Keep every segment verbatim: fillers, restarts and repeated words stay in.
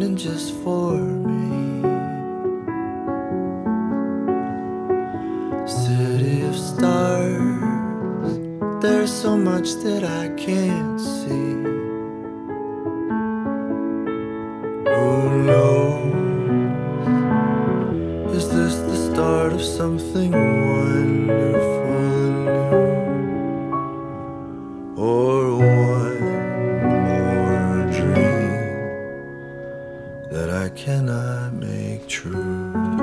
shining just for me. City of stars, there's so much that I can't see. Who knows? Is this the start of something wonderful and new? Or one more dream that I cannot make true?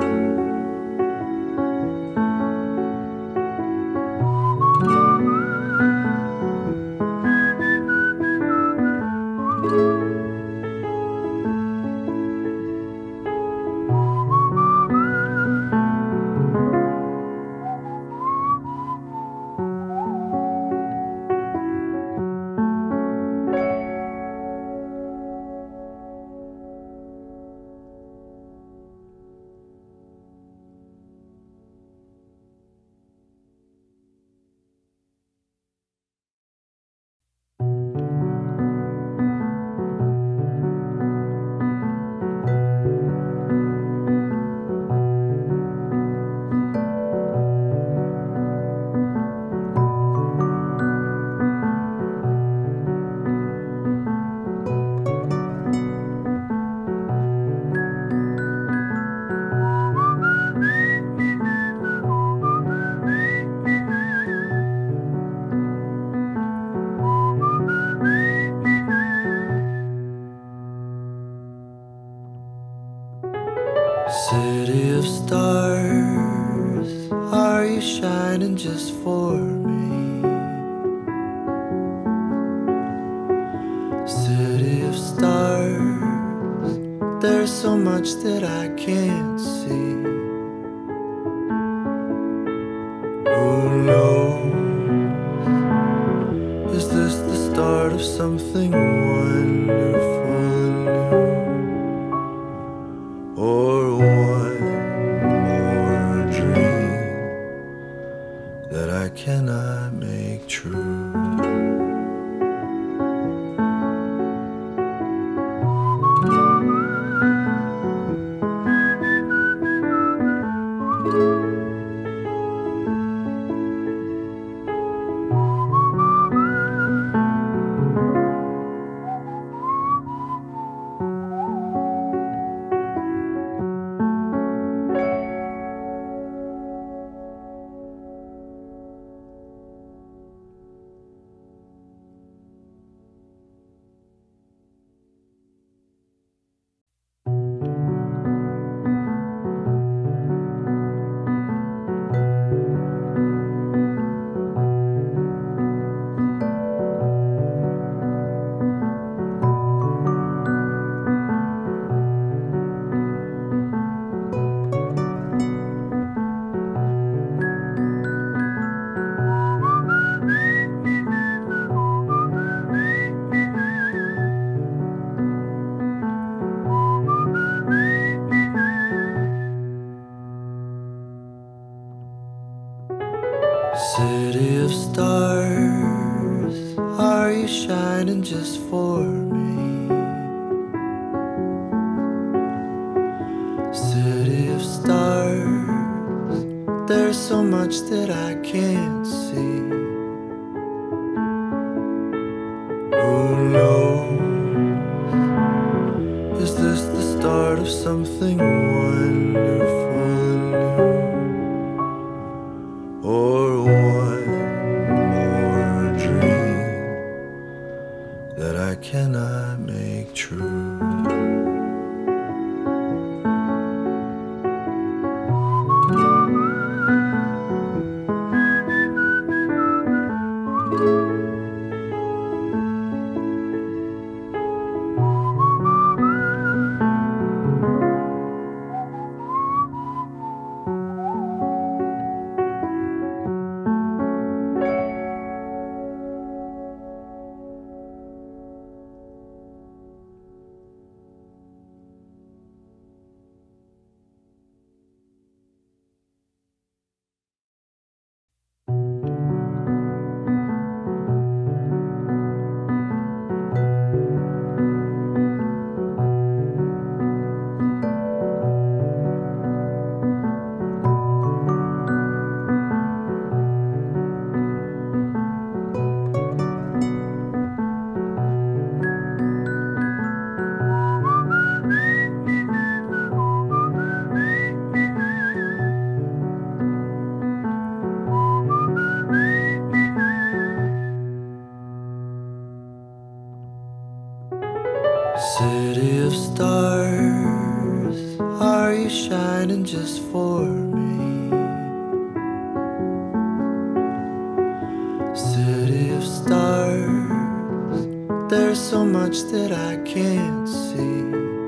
City of stars, are you shining just for me? City of stars, there's so much that I can't see. Who knows? Is this the start of something wonderful and new? Or one more dream that I cannot make true? City of stars, are you shining just for me? City of stars, there's so much that I can't see. Who knows? Is this the start of something wonderful and new? Or one more dream that I cannot make true? is for me. City of stars, there's so much that I can't see.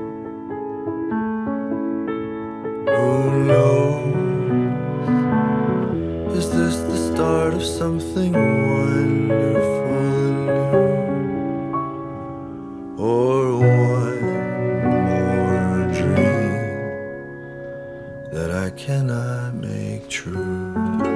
Who knows? Is this the start of something wonderful and new? Or one more dream that I cannot make true?